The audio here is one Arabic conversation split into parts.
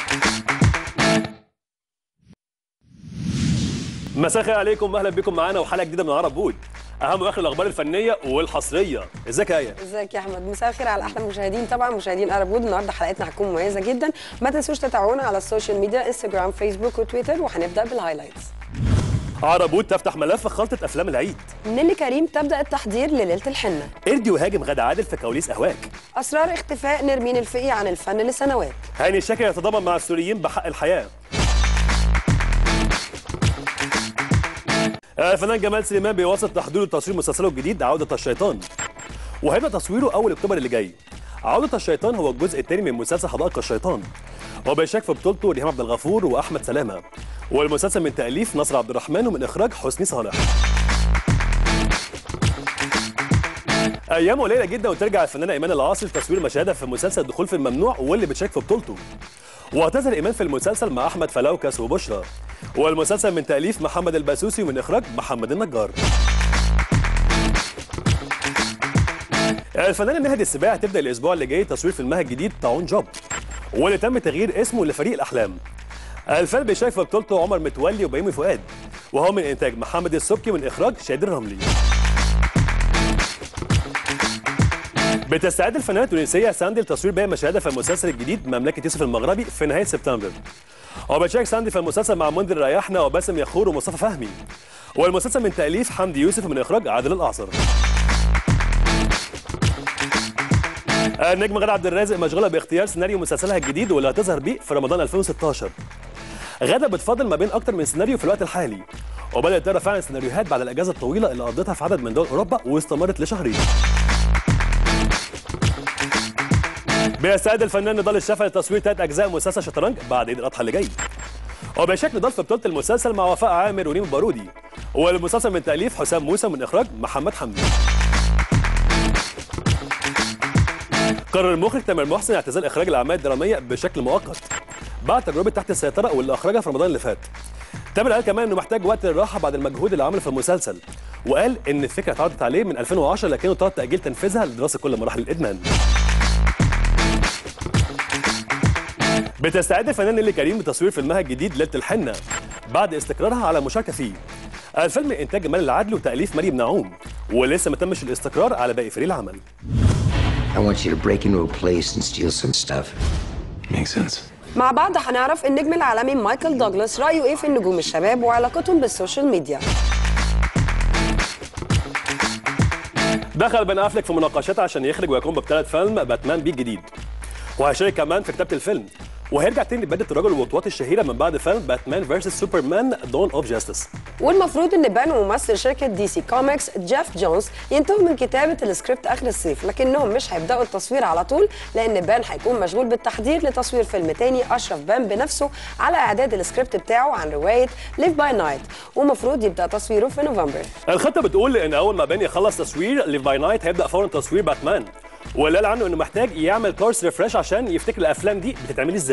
مساء الخير عليكم، اهلا بكم معانا وحلقه جديده من عرب بود. اهم واخر الاخبار الفنيه والحصريه. ازيك يا ايه؟ ازيك يا احمد؟ مساء الخير على احلى المشاهدين، طبعا مشاهدين عرب بود. النهارده حلقتنا هتكون مميزه جدا، ما تنسوش تتابعونا على السوشيال ميديا انستجرام فيسبوك وتويتر، وهنبدا بالهايلايتس. عرب بود تفتح ملف خلطه افلام العيد. نيلي كريم تبدا التحضير لليله الحنه. اردي وهاجم غادة عادل في كواليس اهواك. اسرار اختفاء نرمين الفقي عن الفن لسنوات. هاني شاكر يتضامن مع السوريين بحق الحياه. الفنان جمال سليمان بيواصل تحضيره لتصوير مسلسله الجديد عودة الشيطان، وهيبقى تصويره أول أكتوبر اللي جاي. عودة الشيطان هو الجزء الثاني من مسلسل حدائق الشيطان، وبيشارك في بطولته ريهام عبد الغفور وأحمد سلامة، والمسلسل من تأليف نصر عبد الرحمن ومن إخراج حسني صالح. أيام قليلة جدا وترجع الفنانة إيمان العاصي لتصوير مشاهدها في مسلسل دخول في الممنوع واللي بتشارك في بطولته، وهتظهر إيمان في المسلسل مع أحمد فلوكس وبشرى، والمسلسل من تأليف محمد الباسوسي ومن إخراج محمد النجار. الفنانة نهد السباع هتبدأ الأسبوع اللي جاي تصوير فيلمها الجديد طاعون جوب، واللي تم تغيير اسمه لفريق الأحلام. الفيلم بيشارك في بطولته عمر متولي وبيومي فؤاد، وهو من إنتاج محمد السبكي ومن إخراج شادي الرملي. بتستعد الفنانة التونسية ساندي لتصوير باقي مشاهدها في المسلسل الجديد مملكة يوسف المغربي في نهاية سبتمبر. وبتشارك ساندي في المسلسل مع منذر رياحنا وباسم يخور ومصطفى فهمي، والمسلسل من تأليف حمدي يوسف ومن إخراج عادل الأعصر. النجم غادة عبد الرازق مشغولة باختيار سيناريو مسلسلها الجديد واللي هتظهر بيه في رمضان 2016. غادة بتفاضل ما بين أكتر من سيناريو في الوقت الحالي، وبدأت تقرا فعلا سيناريوهات بعد الأجازة الطويلة اللي قضتها في عدد من دول أوروبا واستمرت لشهرين. بيستعد الفنان نضال الشافعي لتصوير 3 أجزاء مسلسل شطرنج بعد عيد الأضحى اللي جاي، وبيشارك نضال في بطولة المسلسل مع وفاء عامر وريم بارودي، والمسلسل من تأليف حسام موسى من إخراج محمد حمدي. قرر المخرج تامر محسن اعتزال إخراج الأعمال الدرامية بشكل مؤقت بعد تجربة تحت السيطرة واللي أخرجها في رمضان اللي فات. تامر قال كمان إنه محتاج وقت للراحة بعد المجهود اللي عمله في المسلسل، وقال إن الفكرة اتعرضت عليه من 2010 لكنه طلب تأجيل تنفيذها لدراسة كل مراحل الإدمان. بتستعد الفنان نيلي كريم بتصوير فيلمها الجديد ليلة الحنة بعد استقرارها على مشاركة فيه. الفيلم من إنتاج جمال العدل وتأليف مريم نعوم، ولسه ما تمش الاستقرار على باقي فريق العمل. I want you to break into a place and steal some stuff. Makes sense. مع بعض هنعرف النجم العالمي مايكل دوغلاس رأيه إيه في النجوم الشباب وعلاقتهم بالسوشيال ميديا. دخل بن أفلك في مناقشات عشان يخرج ويقوم ببطولة فيلم باتمان بي الجديد، وهيشارك كمان في كتابة الفيلم، وهيرجع تاني لبدلة الرجل والوطواط الشهيرة من بعد فيلم باتمان فيرسس سوبرمان دون اوف جاستس. والمفروض ان بان وممثل شركه دي سي كوميكس جيف جونز ينتهوا من كتابه السكريبت اخر الصيف، لكنهم مش هيبداوا التصوير على طول لان بان هيكون مشغول بالتحضير لتصوير فيلم تاني اشرف بان بنفسه على اعداد السكريبت بتاعه عن روايه ليف باي نايت، ومفروض يبدا تصويره في نوفمبر. الخطة بتقول ان اول ما بان يخلص تصوير ليف باي نايت هيبدا فورا تصوير باتمان، واللي قال عنه انه محتاج يعمل كورس ريفرش عشان يفتكر الافلام دي بتتعمل ازاي.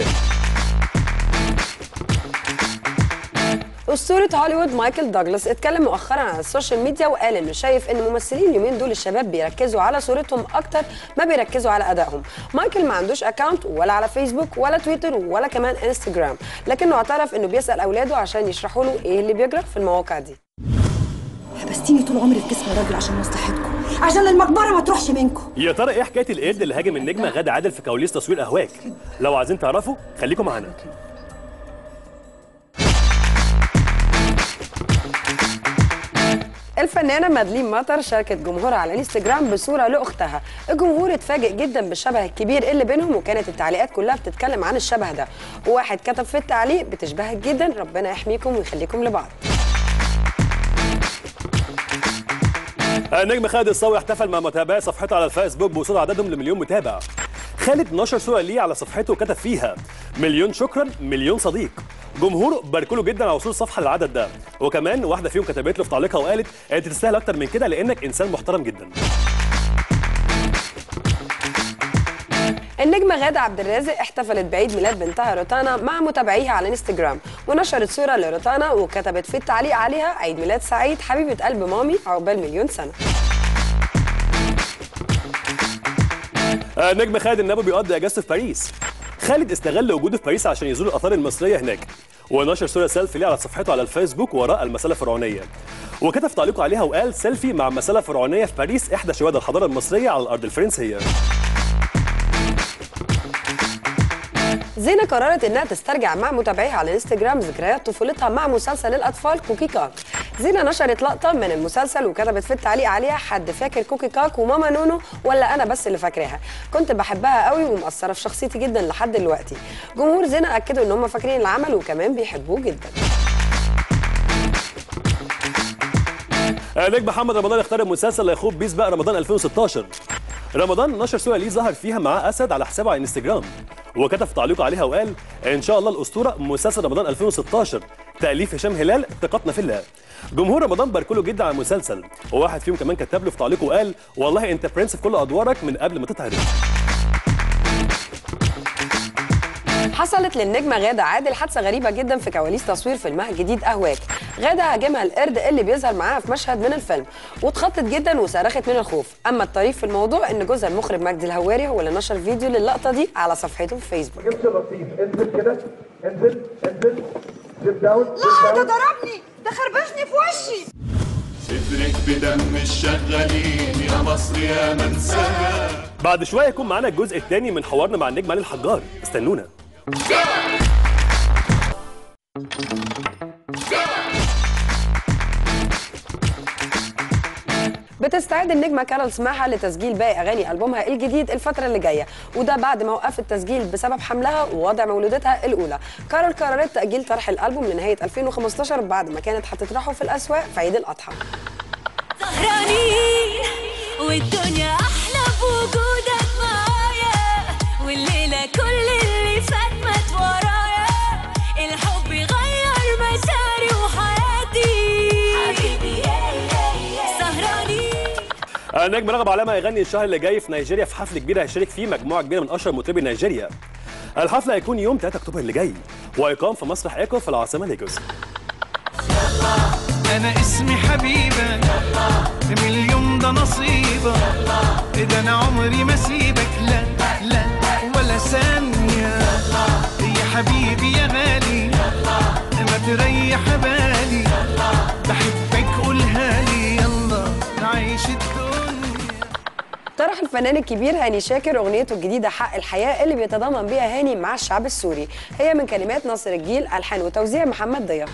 أسطورة هوليوود مايكل دوغلاس اتكلم مؤخرا على السوشيال ميديا وقال انه شايف ان الممثلين اليومين دول الشباب بيركزوا على صورتهم اكتر ما بيركزوا على ادائهم. مايكل ما عندوش اكاونت ولا على فيسبوك ولا تويتر ولا كمان انستجرام، لكنه اعترف انه بيسأل اولاده عشان يشرحوا له ايه اللي بيجرى في المواقع دي. حبستيني طول عمري في جسم الراجل عشان مصلحتكم، عشان المقبره ما تروحش منكم. يا ترى ايه حكايه القرد اللي هاجم النجمه غادة عادل في كواليس تصوير اهواك؟ لو عايزين تعرفوا خليكم معانا. الفنانة مادلين مطر شاركت جمهورها على الانستجرام بصورة لأختها. الجمهور اتفاجئ جدا بالشبه الكبير اللي بينهم، وكانت التعليقات كلها بتتكلم عن الشبه ده، وواحد كتب في التعليق بتشبهك جدا، ربنا يحميكم ويخليكم لبعض. النجم خالد الصاوي احتفل مع متابعي صفحته على الفيسبوك بوصول عددهم لمليون متابع. خالد نشر صورة ليه على صفحته وكتب فيها مليون شكرا مليون صديق. جمهوره باركوا له جدا على وصول صفحه للعدد ده، وكمان واحده فيهم كتبت له في تعليقها وقالت انت تستاهل اكتر من كده لانك انسان محترم جدا. النجمة غادة عبد الرازق احتفلت بعيد ميلاد بنتها روتانا مع متابعيها على الانستجرام، ونشرت صورة لروتانا وكتبت في التعليق عليها عيد ميلاد سعيد حبيبة قلب مامي عقبال مليون سنة. النجم خالد النبوي بيقضي اجازته في باريس، خالد استغل وجوده في باريس عشان يزور الاثار المصريه هناك، ونشر صوره سيلفي ليه على صفحته على الفيسبوك وراء المساله الفرعونيه، وكتب تعليقه عليها وقال: سيلفي مع مساله فرعونيه في باريس، احدى شواهد الحضاره المصريه على الارض الفرنسيه. زينة قررت انها تسترجع مع متابعيها على الانستجرام ذكريات طفولتها مع مسلسل الاطفال كوكي كاك. زينة نشرت لقطة من المسلسل وكتبت في التعليق عليها: حد فاكر كوكي كاك وماما نونو ولا انا بس اللي فاكراها؟ كنت بحبها قوي ومأثرة في شخصيتي جدا لحد دلوقتي. جمهور زينة اكدوا ان هم فاكرين العمل وكمان بيحبوه جدا. نجم محمد رمضان اختار المسلسل اللي هيخوض بيه سباق رمضان 2016. رمضان نشر صوره ليه ظهر فيها معاه اسد على حسابه على انستجرام، وكتب في تعليقه عليها وقال: ان شاء الله الاسطوره مسلسل رمضان 2016 تاليف هشام هلال، ثقتنا في الله. جمهور رمضان باركوا له جدا على المسلسل، وواحد فيهم كمان كتب له في تعليقه وقال: والله انت برنس في كل ادوارك من قبل ما تتعرف. حصلت للنجمة غادة عادل حادثة غريبة جدا في كواليس تصوير فيلمها الجديد أهواك. غادة هاجمها القرد اللي بيظهر معاها في مشهد من الفيلم، واتخضت جدا وصرخت من الخوف. أما الطريف في الموضوع إن جوزها المخرج مجدي الهواري هو اللي نشر فيديو للقطة دي على صفحته في فيسبوك. ما تجيبش الرصيف، انزل كده، انزل ديب داون. لا ده ضربني، ده خربشني في وشي. ادرك بدم الشغالين يا مصر يا منساها. بعد شويه يكون معانا الجزء الثاني من حوارنا مع النجم علي الحجار، استنونا. بتستعد النجمة كارول سماحة لتسجيل باقي أغاني ألبومها الجديد الفترة اللي جاية، وده بعد ما وقفت التسجيل بسبب حملها ووضع مولودتها الأولى. كارول قررت تأجيل طرح الألبوم لنهاية 2015 بعد ما كانت هتطرحه في الأسواق في عيد الأضحى. سهرانين والدنيا أحلى بوجودك معايا، والليلة كل اللي فات مات ورايا، الحب غير مساري وحياتي حبيبي. النجم رغب علامه هيغني الشهر اللي جاي في نيجيريا في حفل كبير هيشارك فيه مجموعه كبيره من اشهر مطربي نيجيريا. الحفل هيكون يوم 3 اكتوبر اللي جاي، وهيقام في مسرح ايكو في العاصمه ليجوس. انا اسمي حبيبه، من اليوم ده نصيبه، ده انا عمري ما سيبك لا لا ولا ثانيه، يا حبيبي يا غالي ما تريح بالي، بحبك قولها لي يلا نعيش الدنيا. طرح الفنان الكبير هاني شاكر اغنيته الجديده حق الحياه اللي بيتضامن بيها هاني مع الشعب السوري. هي من كلمات ناصر الجيل، الحان وتوزيع محمد ضياء.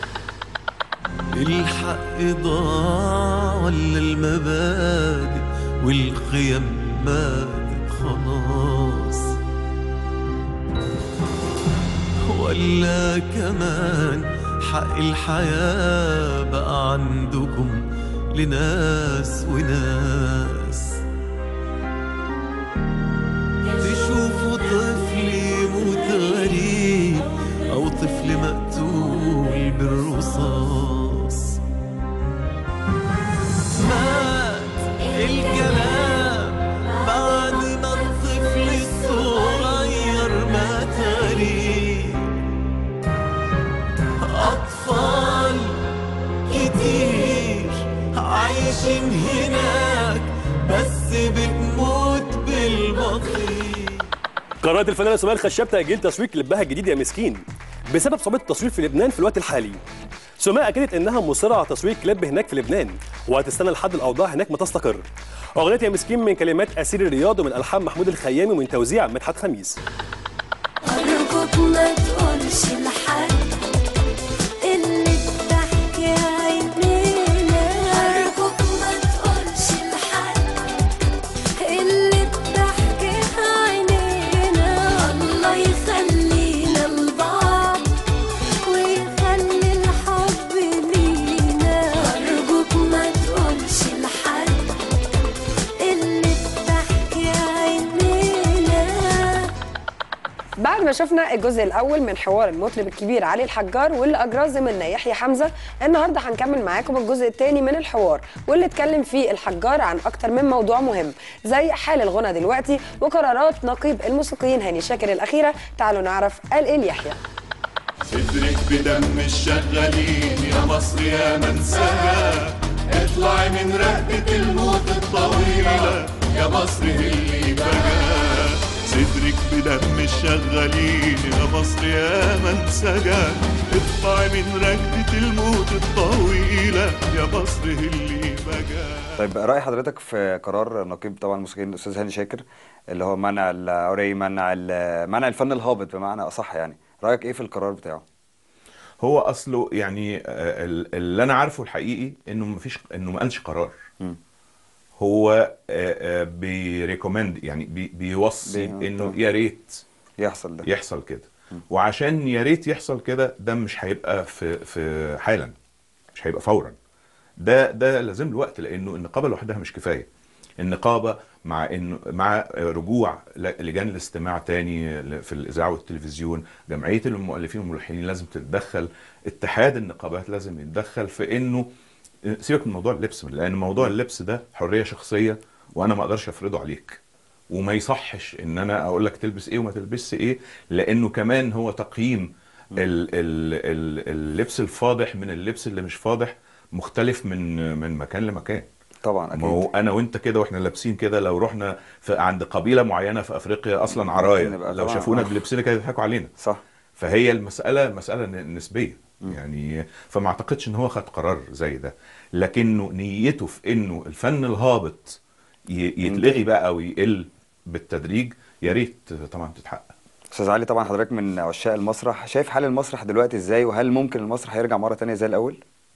الحق ضاع ولا المبادئ والقيم ماتت خلاص، ولا كمان حق الحياة بقى عندكم لناس وناس. تشوفوا طفل يموت غريب أو طفل مقتول بالرصاص، مات الكلام بعد ما الطفل الصغير مات غريب. أطفال كتير عايشين هناك بس بتموت بالبطيء. قررت الفنانه سمية الخشاب تأجيل تصوير كليبها الجديد يا مسكين بسبب صعوبة التصوير في لبنان في الوقت الحالي. سمية أكدت إنها مصرة على تصوير كليب هناك في لبنان وهتستنى لحد الأوضاع هناك ما تستقر. أغنية يا مسكين من كلمات أسير الرياض ومن ألحان محمود الخيامي ومن توزيع مدحت خميس. أرجوك ما تقولش لحد اللي بتحكي عينينا، أرجوك ما تقولش لحد اللي بتحكي عينينا، الله يخلينا لبعض ويخلي الحب لينا، أرجوك ما تقولش لحد اللي بتحكي عينينا. بعد ما شفنا الجزء الاول من حوار المطرب الكبير علي الحجار واللي اجراه زميلنا يحيى حمزه، النهارده هنكمل معاكم الجزء الثاني من الحوار واللي اتكلم فيه الحجار عن اكتر من موضوع مهم زي حال الغنى دلوقتي وقرارات نقيب الموسيقيين هاني شاكر الاخيره. تعالوا نعرف قال ايه ليحيى. ادرك بدم الشغالين يا مصر يا منساها، اطلعي من رقبة الموت الطويلة يا مصر اللي بقى. صدرك بدم الشغالين يا مصر يا منسجة، اطلعي من ركبة الموت الطويلة يا مصر اللي بجا. طيب رأي حضرتك في قرار نقيب طبعا الموسيقيين الأستاذ هاني شاكر اللي هو منع العري، منع الفن الهابط بمعنى أصح يعني، رأيك إيه في القرار بتاعه؟ هو أصله يعني اللي أنا عارفه الحقيقي إنه ما قالش قرار. هو بيريكومند يعني بيوصي إنه يا ريت يحصل كده. وعشان يا ريت يحصل كده، ده مش هيبقى في حالا، مش هيبقى فورا. ده لازم له وقت، لانه النقابه لوحدها مش كفايه. النقابه مع رجوع لجان الاستماع تاني في الاذاعه والتلفزيون، جمعيه المؤلفين والملحنين لازم تتدخل، اتحاد النقابات لازم يتدخل في انه سيبك من موضوع اللبس، لان موضوع اللبس ده حريه شخصيه وانا ما اقدرش افرضه عليك، وما يصحش ان انا اقول لك تلبس ايه وما تلبسش ايه، لانه كمان هو تقييم اللبس الفاضح من اللبس اللي مش فاضح مختلف من مكان لمكان. طبعا اكيد. ما هو انا وانت كده واحنا لابسين كده، لو رحنا عند قبيله معينه في افريقيا اصلا عرايا، لو شافونا بلبسنا كده يضحكوا علينا. صح. فهي المساله نسبيه يعني. فما اعتقدش ان هو خد قرار زي ده، لكنه نيته في انه الفن الهابط يتلغي بقى ويقل بالتدريج، يا ريت طبعا تتحقق. استاذ علي، طبعا حضرتك من عشاق المسرح، شايف حال المسرح دلوقتي ازاي، وهل ممكن المسرح يرجع مره ثانيه زي الاول؟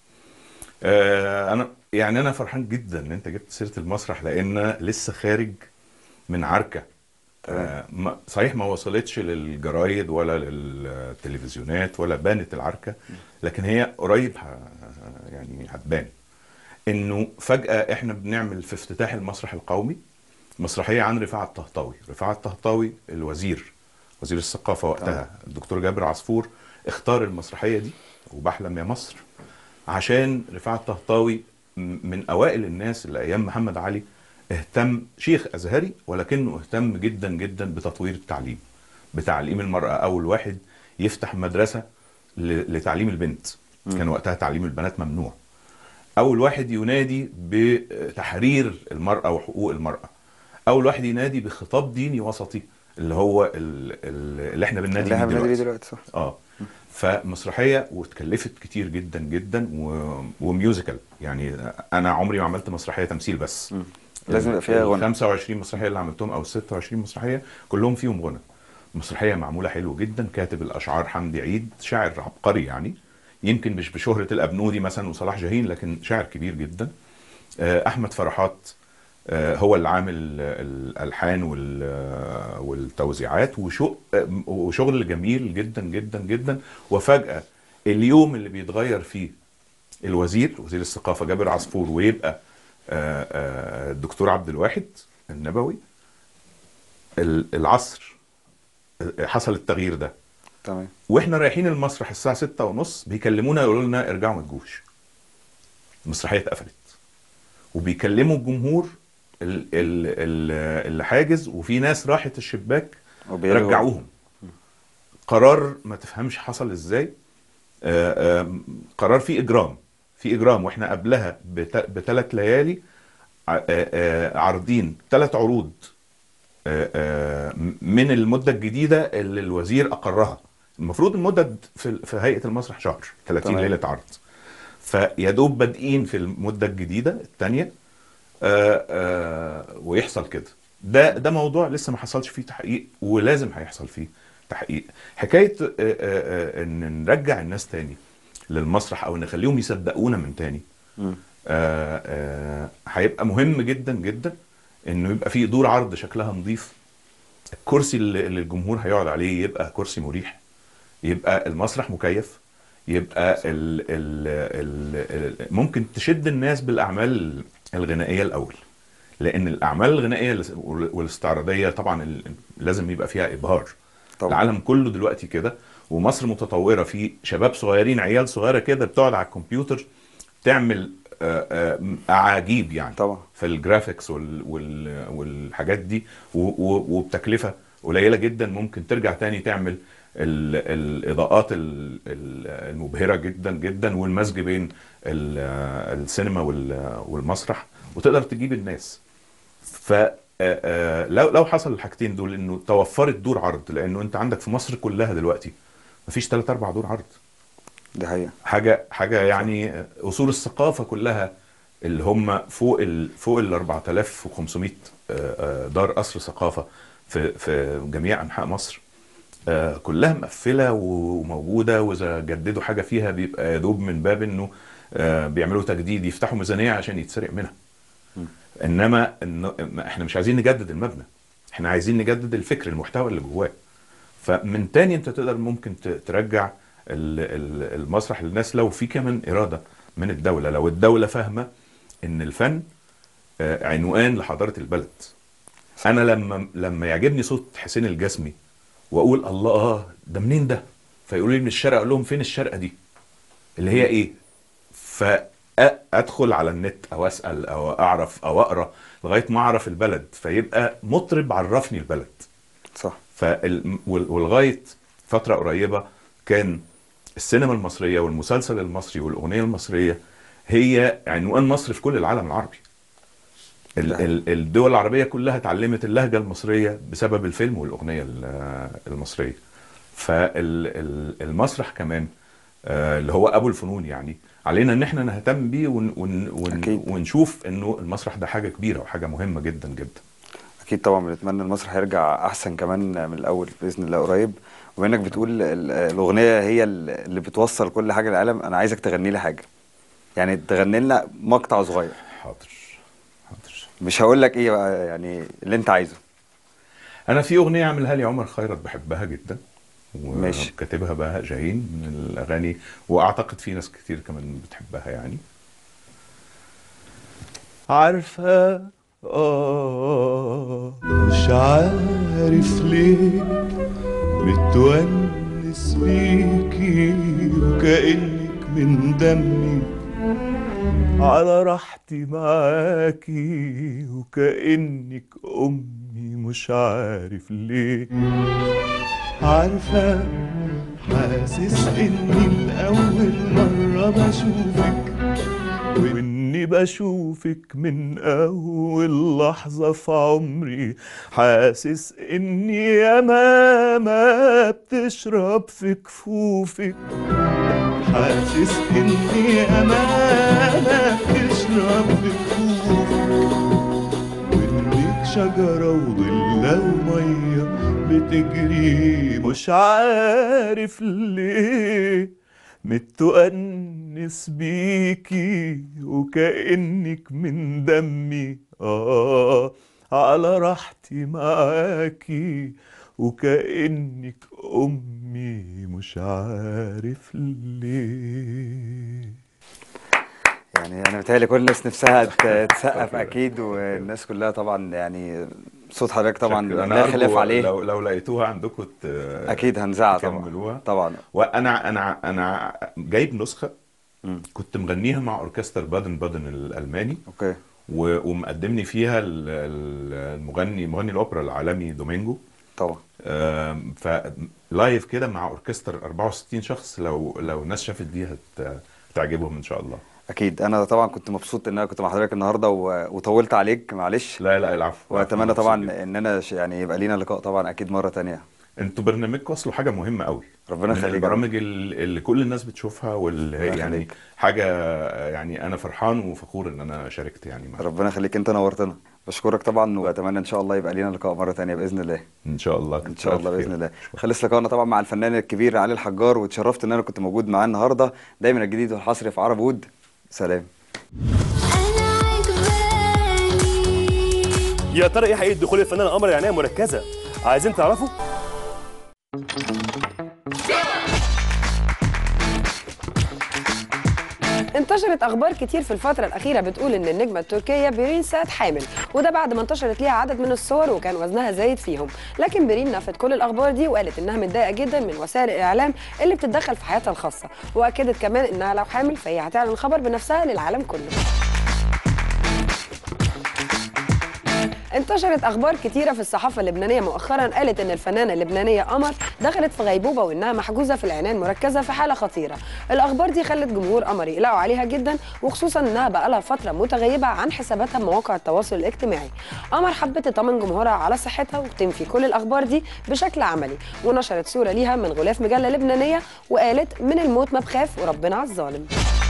انا فرحان جدا ان انت جبت سيره المسرح، لان لسه خارج من عركه. صحيح ما وصلتش للجرايد ولا للتلفزيونات ولا بانت العركه، لكن هي قريب يعني هتبان. انه فجاه احنا بنعمل في افتتاح المسرح القومي مسرحيه عن رفاعة الطهطاوي. رفاعة الطهطاوي وزير الثقافه وقتها الدكتور جابر عصفور اختار المسرحيه دي وبحلم يا مصر، عشان رفاعة الطهطاوي من اوائل الناس اللي ايام محمد علي اهتم، شيخ ازهري ولكنه اهتم جدا جدا بتطوير التعليم، بتعليم المرأة. اول واحد يفتح مدرسة لتعليم البنت، كان وقتها تعليم البنات ممنوع. اول واحد ينادي بتحرير المرأة وحقوق المرأة. اول واحد ينادي بخطاب ديني وسطي، اللي هو اللي احنا بننادي بيه دلوقتي. صح. فمسرحيه واتكلفت كتير جدا جدا وميوزيكال. يعني انا عمري ما عملت مسرحيه تمثيل بس، لازم يبقى فيها غنى. 25 مسرحيه اللي عملتهم او 26 مسرحيه كلهم فيهم غنى. مسرحيه معموله حلو جدا، كاتب الاشعار حمدي عيد، شاعر عبقري يعني، يمكن مش بشهره الابنودي مثلا وصلاح جاهين، لكن شاعر كبير جدا. احمد فرحات هو اللي عامل الالحان والتوزيعات، وشغل جميل جدا جدا جدا. وفجأة اليوم اللي بيتغير فيه وزير الثقافة جابر عصفور ويبقى الدكتور عبد الواحد النبوي، العصر حصل التغيير ده. تمام. واحنا رايحين المسرح الساعة 6:30 بيكلمونا يقولوا لنا ارجعوا ما تجوش، المسرحية اتقفلت. وبيكلموا الجمهور اللي حاجز، وفي ناس راحت الشباك رجعوهم. قرار ما تفهمش حصل ازاي. قرار فيه اجرام، واحنا قبلها ب3 ليالي عارضين 3 عروض من المدة الجديدة اللي الوزير اقرها. المفروض المدة في هيئة المسرح شهر، 30 ليلة عرض. فيدوب بادئين في المدة الجديدة الثانية ويحصل كده. ده موضوع لسه ما حصلش فيه تحقيق، ولازم هيحصل فيه تحقيق. حكاية ان نرجع الناس تاني للمسرح او نخليهم يصدقونا من تاني هيبقى مهم جدا جدا، انه يبقى فيه دور عرض شكلها نظيف، الكرسي اللي الجمهور هيقعد عليه يبقى كرسي مريح، يبقى المسرح مكيف، يبقى ممكن تشد الناس بالاعمال الغنائيه الاول، لان الاعمال الغنائيه والاستعراضيه طبعا لازم يبقى فيها ابهار. طبعا. العالم كله دلوقتي كده، ومصر متطوره، في شباب صغيرين، عيال صغيره كده بتقعد على الكمبيوتر تعمل اعاجيب يعني. طبعا. في الجرافيكس والحاجات دي، وبتكلفه قليله جدا ممكن ترجع تاني تعمل الاضاءات المبهره جدا جدا، والمزج بين السينما والمسرح، وتقدر تجيب الناس. لو حصل الحاجتين دول، انه توفرت دور عرض، لانه انت عندك في مصر كلها دلوقتي مفيش 3 4 دور عرض. دي حقيقة. حاجه يعني اصول الثقافه كلها اللي هم فوق ال 4500 دار قصر ثقافه في جميع انحاء مصر، كلها مقفله وموجوده، واذا جددوا حاجه فيها بيبقى يا دوب من باب انه بيعملوا تجديد، يفتحوا ميزانيه عشان يتسرق منها. انما احنا مش عايزين نجدد المبنى، احنا عايزين نجدد الفكر، المحتوى اللي جواه. فمن تاني انت تقدر ممكن ترجع المسرح للناس لو في كمان اراده من الدوله، لو الدوله فاهمه ان الفن عنوان لحضاره البلد. انا لما يعجبني صوت حسين الجسمي واقول الله ده منين ده، فيقولوا لي من الشرق، اقول لهم فين الشرقه دي اللي هي ايه، فادخل على النت او اسال او اعرف او اقرا لغايه ما اعرف البلد، فيبقى مطرب عرفني البلد. صح. ولغايه فتره قريبه كان السينما المصريه والمسلسل المصري والاغنيه المصريه هي عنوان مصر في كل العالم العربي. الدول العربيه كلها اتعلمت اللهجه المصريه بسبب الفيلم والاغنيه المصريه. فالمسرح كمان اللي هو ابو الفنون، يعني علينا ان احنا نهتم بيه ونشوف انه المسرح ده حاجه كبيره وحاجه مهمه جدا جدا. اكيد طبعا بنتمنى المسرح يرجع احسن كمان من الاول باذن الله قريب. وبما انك بتقول الاغنيه هي اللي بتوصل كل حاجه للعالم، انا عايزك تغني لي حاجه، يعني تغني لنا مقطع صغير. حاضر. مش هقول لك ايه بقى، يعني اللي انت عايزه. انا في اغنيه عملها لي عمر خيرت بحبها جدا، ماشي، وكاتبها بهاء جاهين من الاغاني، واعتقد في ناس كتير كمان بتحبها يعني. عارفة مش عارف ليه متونس بيكي وكأنك من دمي، على راحتي معاكي وكأنك أمي، مش عارف ليه. عارفة حاسس إني لأول مرة بشوفك، وإني بشوفك من أول لحظة في عمري، حاسس إني يا ماما بتشرب في كفوفك، حاسس إني يا ماما بتشرب في كفوفك، وإنك شجرة وظلة ومية بتجري، مش عارف ليه متونس بيكي وكأنك من دمي، على راحتي معاكي وكأنك أمي، مش عارف ليه. يعني انا بتهيألي كل الناس نفسها تسقف اكيد، والناس كلها طبعا، يعني صوت حضرتك طبعا لا خلاف عليه. لو لقيتوها عندكم اكيد هنذاعها طبعا. وانا جايب نسخه كنت مغنيها مع اوركستر بادن بادن الالماني. اوكي. ومقدمني فيها مغني الاوبرا العالمي دومينجو طبعا. فلايف كده مع اوركستر 64 شخص، لو الناس شافت دي هتعجبهم ان شاء الله. اكيد. انا طبعا كنت مبسوط ان انا كنت مع حضرتك النهارده وطولت عليك، معلش. لا العفو. واتمنى طبعا ان انا يعني يبقى لينا لقاء طبعا اكيد مره تانية. انتوا برنامجكم اصله حاجه مهمه قوي، ربنا يخليك. البرامج اللي كل الناس بتشوفها، واللي يعني حاجه، يعني انا فرحان وفخور ان انا شاركت يعني معاك. ربنا يخليك، انت نورتنا. بشكرك طبعا، واتمنى ان شاء الله يبقى لينا لقاء مره تانية باذن الله. ان شاء الله. ان شاء الله باذن الله. خلص لقاءنا طبعا مع الفنان الكبير علي الحجار، واتشرفت ان انا كنت موجود معاه النهارده. دايما الجديد والحصري في عرب وود. سلام. يا ترى ايه حقيقه دخول الفنان قمر العنايه مركزه؟ عايزين تعرفوا؟ انتشرت اخبار كتير في الفتره الاخيره بتقول ان النجمه التركيه بيرين ساد حامل، وده بعد ما انتشرت ليها عدد من الصور وكان وزنها زايد فيهم. لكن بيرين نفت كل الاخبار دي وقالت انها متضايقه جدا من وسائل الاعلام اللي بتتدخل في حياتها الخاصه، واكدت كمان انها لو حامل فهي هتعلن الخبر بنفسها للعالم كله. انتشرت اخبار كتيره في الصحافه اللبنانيه مؤخرا قالت ان الفنانه اللبنانيه قمر دخلت في غيبوبه وانها محجوزه في العنايه المركزه في حاله خطيره. الاخبار دي خلت جمهور قمر يقلقوا عليها جدا، وخصوصا انها بقى لها فتره متغيبه عن حساباتها بمواقع التواصل الاجتماعي. قمر حبت تطمن جمهورها على صحتها وتنفي كل الاخبار دي بشكل عملي، ونشرت صوره ليها من غلاف مجله لبنانيه وقالت من الموت ما بخاف وربنا على الظالم.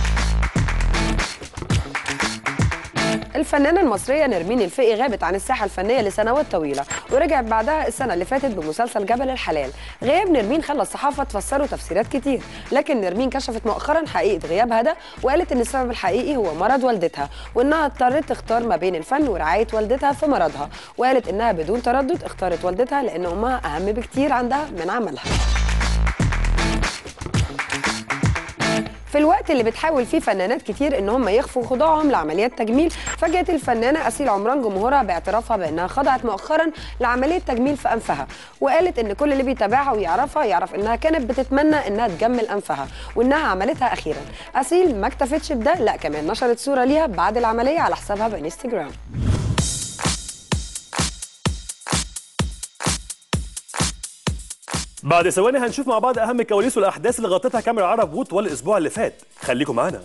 الفنانة المصرية نرمين الفقي غابت عن الساحة الفنية لسنوات طويلة، ورجعت بعدها السنة اللي فاتت بمسلسل جبل الحلال. غياب نرمين خلى الصحافة تفسره تفسيرات كتير، لكن نرمين كشفت مؤخرا حقيقة غيابها ده، وقالت ان السبب الحقيقي هو مرض والدتها، وانها اضطرت تختار ما بين الفن ورعاية والدتها في مرضها، وقالت انها بدون تردد اختارت والدتها لان امها اهم بكتير عندها من عملها. في الوقت اللي بتحاول فيه فنانات كتير ان هم يخفوا خضوعهم لعمليات تجميل، فاجأت الفنانه اسيل عمران جمهورها باعترافها بانها خضعت مؤخرا لعمليه تجميل في انفها، وقالت ان كل اللي بيتابعها ويعرفها يعرف انها كانت بتتمنى انها تجمل انفها وانها عملتها اخيرا. اسيل ما اكتفتش بده، لا كمان نشرت صوره ليها بعد العمليه على حسابها بانستجرام. بعد ثواني هنشوف مع بعض اهم الكواليس والاحداث اللي غطتها كاميرا عرب ووت طوال الاسبوع اللي فات. خليكم معانا.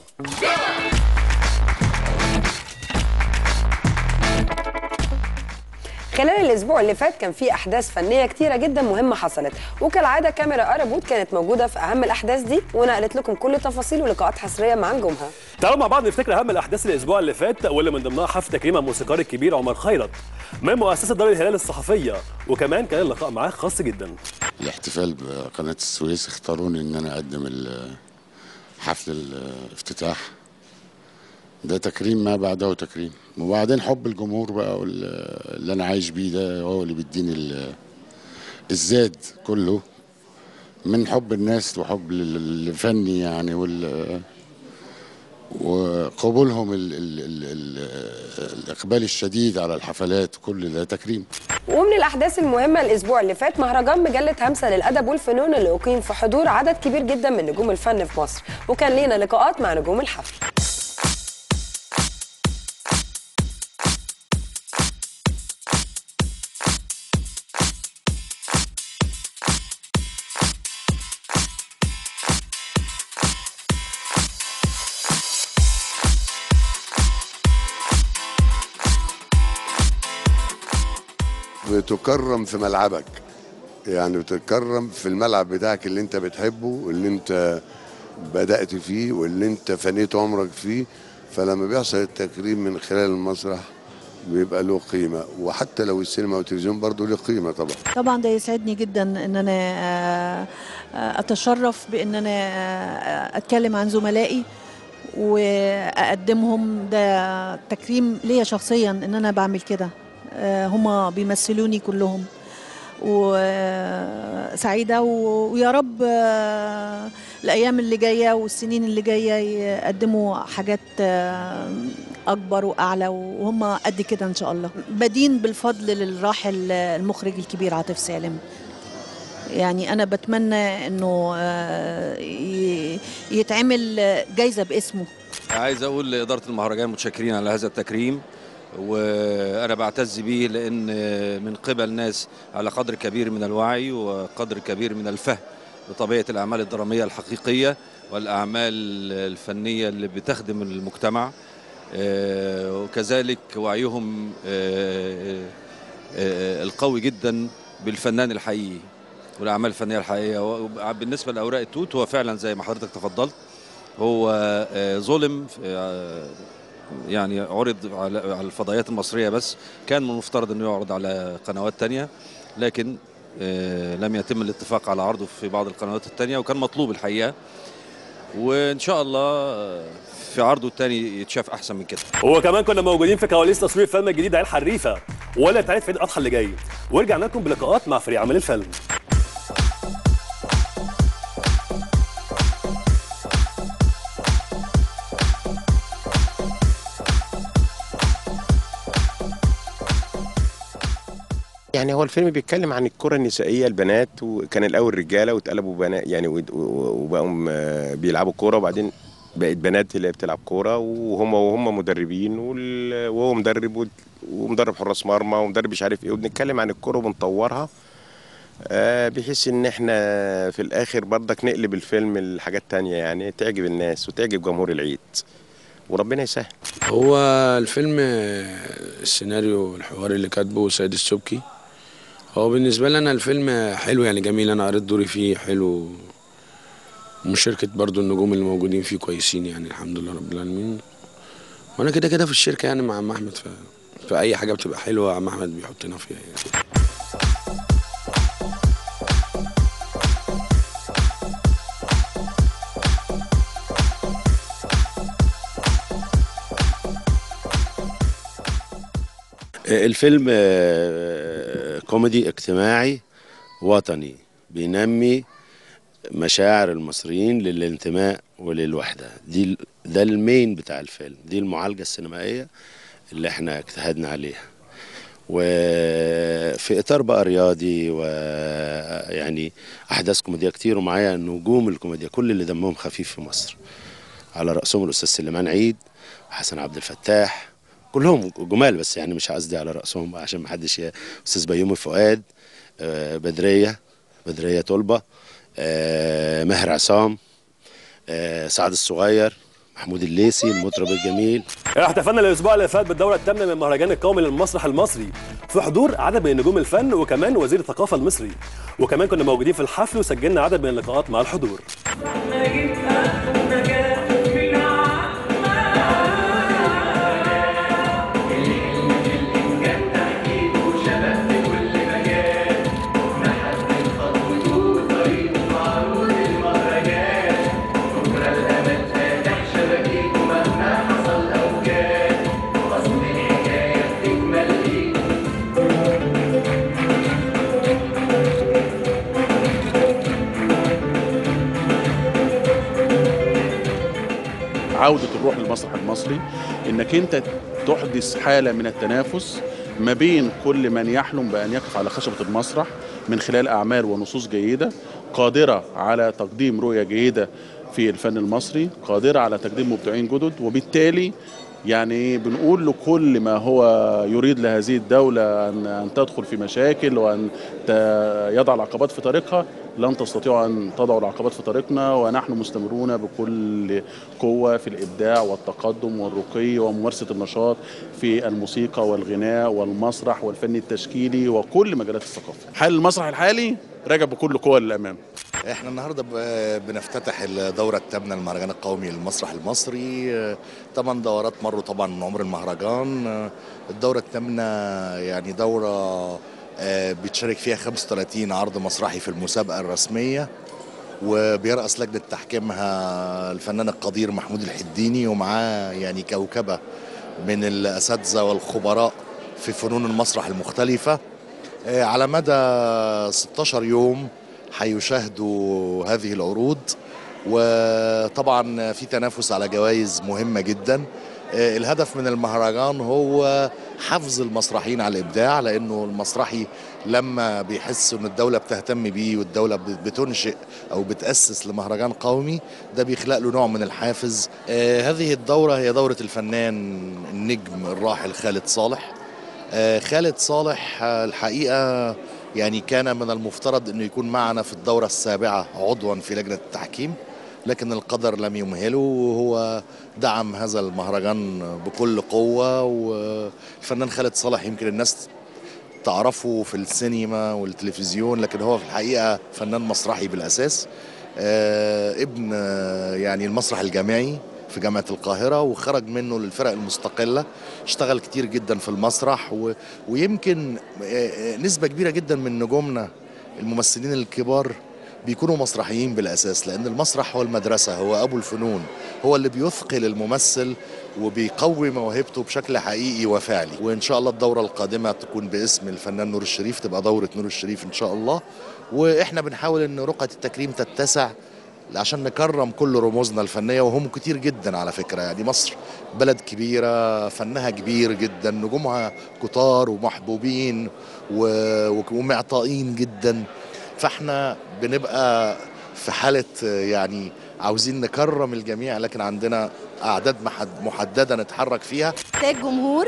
خلال الاسبوع اللي فات كان في احداث فنيه كتيره جدا مهمه حصلت، وكالعاده كاميرا عرب ووت كانت موجوده في اهم الاحداث دي ونقلت لكم كل تفاصيل ولقاءات حصريه مع نجومها. تعالوا مع بعض نفتكر اهم الاحداث الاسبوع اللي فات، واللي من ضمنها حفل تكريم الموسيقار الكبير عمر خيرت من مؤسسه دار الهلال الصحفيه، وكمان كان اللقاء معاه خاص جدا. الاحتفال بقناه السويس اختاروني ان انا اقدم حفل الافتتاح، ده تكريم ما بعده تكريم، وبعدين حب الجمهور بقى اللي انا عايش بيه ده هو اللي بيديني الزاد كله من حب الناس وحب الفني يعني وقبولهم الاقبال الشديد على الحفلات، كل ده تكريم. ومن الاحداث المهمه الاسبوع اللي فات مهرجان مجله همسه للادب والفنون اللي اقيم في حضور عدد كبير جدا من نجوم الفن في مصر، وكان لينا لقاءات مع نجوم الحفل. بتكرم في ملعبك، يعني بتتكرم في الملعب بتاعك اللي انت بتحبه واللي انت بدأت فيه واللي انت فنيت عمرك فيه، فلما بيحصل التكريم من خلال المسرح بيبقى له قيمة، وحتى لو السينما والتلفزيون برضه له قيمة طبعا. طبعا ده يسعدني جدا ان انا اتشرف بان انا اتكلم عن زملائي واقدمهم، ده تكريم ليا شخصيا ان انا بعمل كده، هما بيمثلوني كلهم، وسعيدة ويا رب الأيام اللي جاية والسنين اللي جاية يقدموا حاجات أكبر وأعلى، وهم قد كده إن شاء الله. بدين بالفضل للراحل المخرج الكبير عاطف سالم، يعني أنا بتمنى إنه يتعمل جايزة باسمه. عايز أقول لإدارة المهرجان متشكرين على هذا التكريم، وأنا بعتز به لأن من قبل ناس على قدر كبير من الوعي وقدر كبير من الفهم بطبيعة الأعمال الدرامية الحقيقية والأعمال الفنية اللي بتخدم المجتمع، وكذلك وعيهم القوي جدا بالفنان الحقيقي والأعمال الفنية الحقيقية. بالنسبة لأوراق التوت هو فعلا زي ما حضرتك تفضلت، هو ظلم يعني عرض على الفضائيات المصرية، بس كان من المفترض أنه يعرض على قنوات تانية، لكن لم يتم الاتفاق على عرضه في بعض القنوات التانية، وكان مطلوب الحقيقة، وإن شاء الله في عرضه التاني يتشاف أحسن من كده. هو كمان كنا موجودين في كواليس تصوير فيلم الجديد عيال حريفة، ولا اتعرض في عيد الأضحى اللي جاي، ورجعنا لكم بلقاءات مع فريق عمل الفيلم. يعني هو الفيلم بيتكلم عن الكرة النسائية، البنات، وكان الأول رجالة واتقلبوا بنات يعني، وبقوا بيلعبوا كورة، وبعدين بقت بنات اللي بتلعب كورة، وهم مدربين، وهو مدرب ومدرب حراس مرمى ومدرب مش عارف ايه، وبنتكلم عن الكوره وبنطورها بحيث ان احنا في الاخر برضك نقلب الفيلم لحاجات تانية يعني تعجب الناس وتعجب جمهور العيد، وربنا يسهل. هو الفيلم السيناريو الحوار اللي كاتبه سيد السبكي، هو بالنسبة لي أنا الفيلم حلو يعني جميل، أنا قريت دوري فيه حلو، ومشاركة برضو النجوم اللي موجودين فيه كويسين يعني الحمد لله رب العالمين. وأنا كده كده في الشركة يعني مع عم أحمد، في أي حاجة بتبقى حلوة عم أحمد بيحطنا فيها يعني. الفيلم كوميدي اجتماعي وطني بينمي مشاعر المصريين للانتماء وللوحدة، ده المين بتاع الفيلم، دي المعالجة السينمائية اللي احنا اجتهدنا عليها، وفي إطار بقى رياضي ويعني أحداث كوميدية كتير، ومعايا نجوم الكوميديا كل اللي دمهم خفيف في مصر، على رأسهم الأستاذ سليمان عيد وحسن عبد الفتاح، كلهم جمال بس يعني مش قصدي على رأسهم عشان ما حدش، أستاذ بيومي فؤاد، بدرية طلبة، ماهر عصام، سعد الصغير، محمود الليثي المطرب الجميل. احتفلنا الاسبوع اللي فات بالدوره الثامنه من المهرجان القومي للمسرح المصري في حضور عدد من نجوم الفن وكمان وزير الثقافه المصري، وكمان كنا موجودين في الحفل وسجلنا عدد من اللقاءات مع الحضور. عودة الروح للمسرح المصري، انك انت تحدث حالة من التنافس ما بين كل من يحلم بأن يقف على خشبة المسرح من خلال أعمال ونصوص جيدة قادرة على تقديم رؤية جيدة في الفن المصري، قادرة على تقديم مبدعين جدد، وبالتالي يعني بنقول لكل ما هو يريد لهذه الدولة أن تدخل في مشاكل وأن يضع العقبات في طريقها، لن تستطيعوا أن تضعوا العقبات في طريقنا، ونحن مستمرون بكل قوة في الإبداع والتقدم والرقي وممارسة النشاط في الموسيقى والغناء والمسرح والفن التشكيلي وكل مجالات الثقافة. حال المسرح الحالي راجع بكل قوة للأمام. احنا النهارده بنفتتح الدوره الثامنه للمهرجان القومي للمسرح المصري، 8 دورات مروا طبعا من عمر المهرجان. الدوره الثامنه يعني دوره بيتشارك فيها 35 عرض مسرحي في المسابقه الرسميه، وبيرأس لجنه تحكيمها الفنان القدير محمود الحديني، ومعاه يعني كوكبه من الاساتذه والخبراء في فنون المسرح المختلفه. على مدى 16 يوم هيشاهدوا هذه العروض، وطبعا في تنافس على جوائز مهمة جدا. الهدف من المهرجان هو حفز المسرحيين على الإبداع، لأنه المسرحي لما بيحس أن الدولة بتهتم بيه والدولة بتنشئ أو بتأسس لمهرجان قومي، ده بيخلق له نوع من الحافز. هذه الدورة هي دورة الفنان النجم الراحل خالد صالح. خالد صالح الحقيقة يعني كان من المفترض أنه يكون معنا في الدورة السابعة عضوا في لجنة التحكيم، لكن القدر لم يمهله، وهو دعم هذا المهرجان بكل قوة. والفنان خالد صالح يمكن الناس تعرفه في السينما والتلفزيون، لكن هو في الحقيقة فنان مسرحي بالأساس، ابن يعني المسرح الجامعي في جامعة القاهرة، وخرج منه للفرق المستقلة، اشتغل كتير جدا في المسرح، ويمكن نسبة كبيرة جدا من نجومنا الممثلين الكبار بيكونوا مسرحيين بالأساس، لأن المسرح هو المدرسة، هو أبو الفنون، هو اللي بيثقل الممثل وبيقوي موهبته بشكل حقيقي وفعلي. وإن شاء الله الدورة القادمة تكون باسم الفنان نور الشريف، تبقى دورة نور الشريف إن شاء الله. وإحنا بنحاول إن رقعة التكريم تتسع عشان نكرم كل رموزنا الفنية، وهم كتير جدا على فكرة. يعني مصر بلد كبيرة، فنها كبير جدا، نجومها كتار ومحبوبين ومعطائين جدا، فاحنا بنبقى في حالة يعني عاوزين نكرم الجميع، لكن عندنا أعداد محددة نتحرك فيها. محتاج جمهور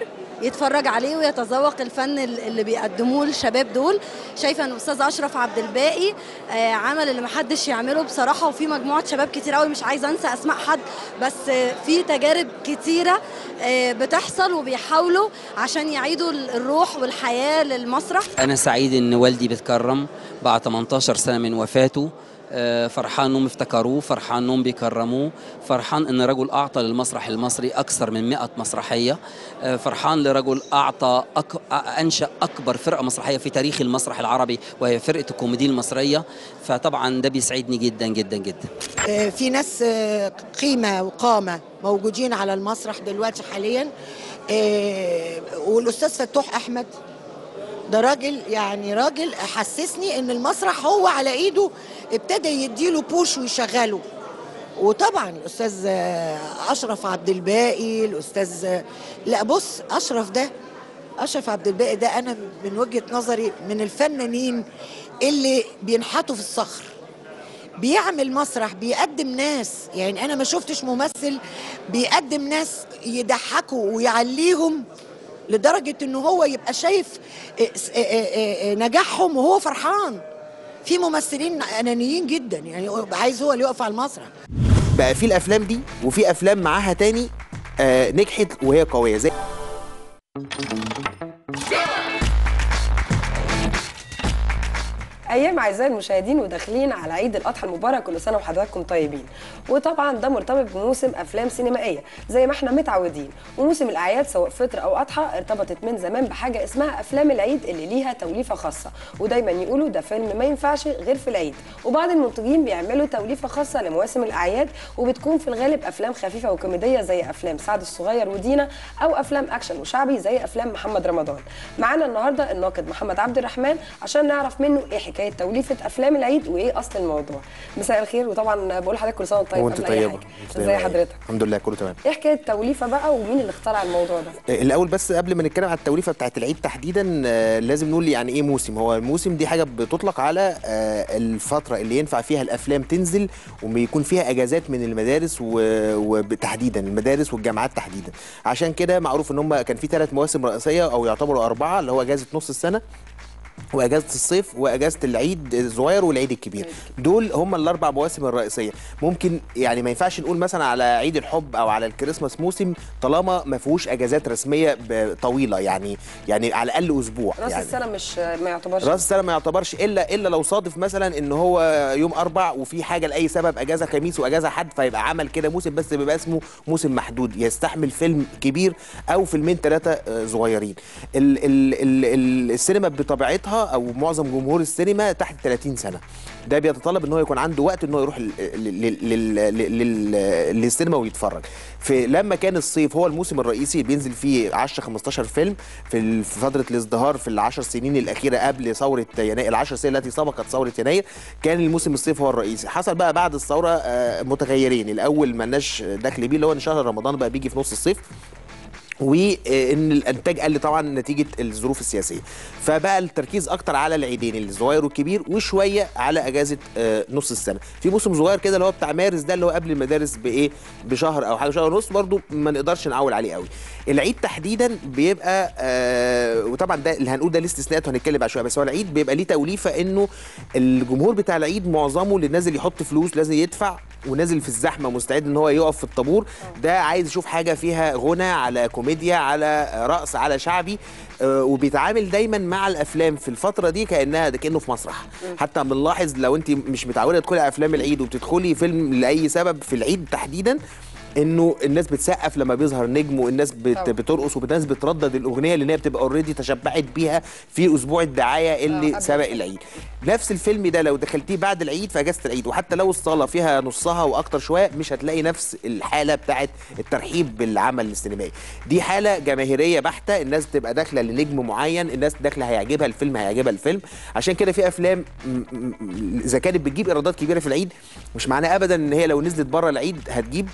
يتفرج عليه ويتذوق الفن اللي بيقدموه الشباب دول. شايفه ان الاستاذ اشرف عبد الباقي عمل اللي محدش يعمله بصراحه، وفي مجموعه شباب كتير قوي، مش عايزه انسى اسماء حد، بس في تجارب كتيره بتحصل وبيحاولوا عشان يعيدوا الروح والحياه للمسرح. انا سعيد ان والدي بيتكرم بعد 18 سنه من وفاته، فرحان انهم افتكروه، فرحان انهم بيكرموه، فرحان ان رجل اعطى للمسرح المصري اكثر من 100 مسرحيه، فرحان لرجل اعطى انشا اكبر فرقه مسرحيه في تاريخ المسرح العربي وهي فرقه الكوميديا المصريه، فطبعا ده بيسعدني جدا جدا جدا. في ناس قيمه وقامه موجودين على المسرح دلوقتي حاليا، والاستاذ فتوح احمد ده راجل، يعني راجل حسسني ان المسرح هو على ايده ابتدى يديله بوش ويشغله. وطبعا الاستاذ اشرف عبد الباقي، الاستاذ لا بص اشرف عبد الباقي ده انا من وجهة نظري من الفنانين اللي بينحتوا في الصخر، بيعمل مسرح، بيقدم ناس، يعني انا ما شفتش ممثل بيقدم ناس يضحكوا ويعليهم لدرجة انه هو يبقى شايف نجاحهم وهو فرحان. في ممثلين انانيين جدا، يعني عايز هو اللي يقف على المسرح. بقى في الافلام دي وفي افلام معاها تاني نجحت وهي قوية زي ايام اعزائي المشاهدين وداخلين على عيد الاضحى المبارك، كل سنه وحضراتكم طيبين. وطبعا ده مرتبط بموسم افلام سينمائيه زي ما احنا متعودين، وموسم الاعياد سواء فطر او اضحى ارتبطت من زمان بحاجه اسمها افلام العيد اللي ليها توليفه خاصه، ودايما يقولوا ده فيلم ما ينفعش غير في العيد. وبعض المنتجين بيعملوا توليفه خاصه لمواسم الاعياد، وبتكون في الغالب افلام خفيفه وكوميديه زي افلام سعد الصغير ودينا، او افلام اكشن وشعبي زي افلام محمد رمضان. معانا النهارده الناقد محمد عبد الرحمن عشان نعرف منه ايه حكايه توليفه افلام العيد وايه اصل الموضوع. مساء الخير، وطبعا بقول لحضرتك كل سنه وانت طيب. وانت طيبه. ازي حضرتك؟ الحمد لله كله تمام. ايه حكايه التوليفه بقى ومين اللي اخترع الموضوع ده؟ الاول بس قبل ما نتكلم على التوليفه بتاعت العيد تحديدا لازم نقول يعني ايه موسم. هو الموسم دي حاجه بتطلق على الفتره اللي ينفع فيها الافلام تنزل وبيكون فيها اجازات من المدارس وتحديدا المدارس والجامعات تحديدا. عشان كده معروف ان هم كان في 3 مواسم رئيسيه او يعتبروا 4، اللي هو اجازه نص السنه واجازه الصيف واجازه العيد الصغير والعيد الكبير. دول هم ال4 مواسم الرئيسيه. ممكن يعني ما ينفعش نقول مثلا على عيد الحب او على الكريسماس موسم طالما ما فيهوش اجازات رسميه طويله، يعني على الاقل اسبوع. راس يعني السنه ما يعتبرش، راس السنه ما يعتبرش الا لو صادف مثلا ان هو يوم 4 وفي حاجه لاي سبب اجازه خميس واجازه حد، فيبقى عمل كده موسم، بس بيبقى اسمه موسم محدود يستحمل فيلم كبير او فيلمين 3 صغيرين. السينما بطبيعتها او معظم جمهور السينما تحت 30 سنه، ده بيتطلب ان هو يكون عنده وقت ان هو يروح للسينما ويتفرج. لما كان الصيف هو الموسم الرئيسي بينزل فيه 10 15 فيلم في فتره الازدهار في ال10 سنين الاخيره قبل ثوره يناير، ال10 سنين التي سبقت ثوره يناير كان الموسم الصيف هو الرئيسي. حصل بقى بعد الثوره متغيرين، الاول مالناش دخل بيه اللي هو ان شهر رمضان بقى بيجي في نص الصيف، وان الانتاج قل طبعا نتيجه الظروف السياسيه، فبقى التركيز اكتر على العيدين الصغير والكبير وشويه على اجازه نص السنه. في موسم صغير كده اللي هو بتاع مارس ده اللي هو قبل المدارس بشهر او حاجه، شهر ونص، برضو ما نقدرش نعول عليه قوي. العيد تحديدا بيبقى وطبعا ده اللي هنقول ده ليه استثناءات وهنتكلم بعد شويه، بس هو العيد بيبقى ليه توليفه انه الجمهور بتاع العيد معظمه اللي نازل يحط فلوس لازم يدفع، ونازل في الزحمه مستعد ان هو يقف في الطابور، ده عايز يشوف حاجه فيها غنى على كوميديا على رقص على شعبي، وبيتعامل دايما مع الافلام في الفتره دي كانه في مسرح. حتى بنلاحظ لو انت مش متعوده تدخلي افلام العيد وبتدخلي فيلم لاي سبب في العيد تحديدا، انه الناس بتسقف لما بيظهر نجم، والناس بترقص، والناس بتردد الاغنيه اللي هي بتبقى اوريدي تشبعت بيها في اسبوع الدعايه اللي سبق العيد. نفس الفيلم ده لو دخلتيه بعد العيد في اجازه العيد، وحتى لو الصاله فيها نصها واكتر شويه، مش هتلاقي نفس الحاله بتاعه الترحيب بالعمل السينمائي. دي حاله جماهيريه بحته، الناس بتبقى داخله لنجم معين، الناس داخله هيعجبها الفيلم. عشان كده في افلام اذا كانت بتجيب ايرادات كبيره في العيد، مش معناه ابدا ان هي لو نزلت بره العيد هتجيب، بالعكس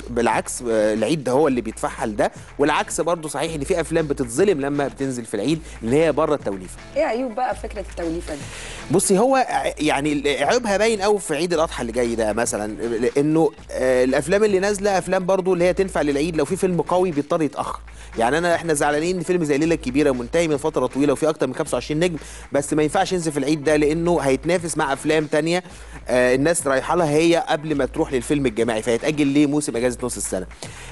بالعكس العيد ده هو اللي بيدفعها لده، والعكس برضه صحيح ان في افلام بتتظلم لما بتنزل في العيد اللي هي بره التوليفه. ايه عيوب بقى فكره التوليفه دي؟ بصي هو يعني عيوبها باين قوي في عيد الاضحى اللي جاي ده مثلا، انه الافلام اللي نازله افلام برضه اللي هي تنفع للعيد، لو في فيلم قوي بيضطر يتاخر. يعني احنا زعلانين ان فيلم زي ليله كبيره منتهي من فتره طويله وفي اكتر من 25 نجم، بس ما ينفعش ينزل في العيد ده لانه هيتنافس مع افلام تانية الناس رايحه لها هي قبل ما تروح للفيلم الجماعي، فيتاجل ليه موسم اجازه نص السنه.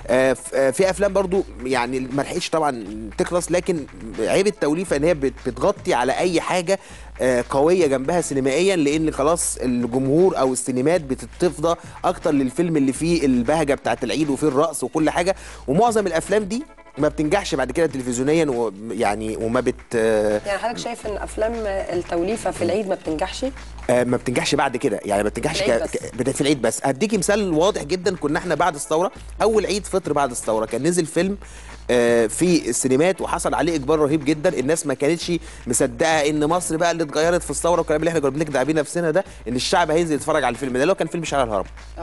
في افلام برضو يعني ما لحقتش طبعا تخلص، لكن عيب التوليفه ان هي بتغطي على اي حاجه قويه جنبها سينمائيا، لان خلاص الجمهور او السينمات بتتفضى اكتر للفيلم اللي فيه البهجه بتاعه العيد وفيه الرقص وكل حاجه، ومعظم الافلام دي ما بتنجحش بعد كده تلفزيونيا ويعني وما يعني حضرتك شايف ان افلام التوليفه في العيد ما بتنجحش؟ ما بتنجحش بعد كده، يعني ما بتنجحش في العيد بس. هديكي مثال واضح جدا، كنا احنا بعد الثوره اول عيد فطر بعد الثوره كان نزل فيلم في السينمات وحصل عليه اقبال رهيب جدا، الناس ما كانتش مصدقه ان مصر بقى اللي اتغيرت في الثوره والكلام اللي احنا كنا بنكدب بيه نفسنا ده، ان الشعب هينزل يتفرج على الفيلم ده اللي هو كان فيلم شارع الهرم.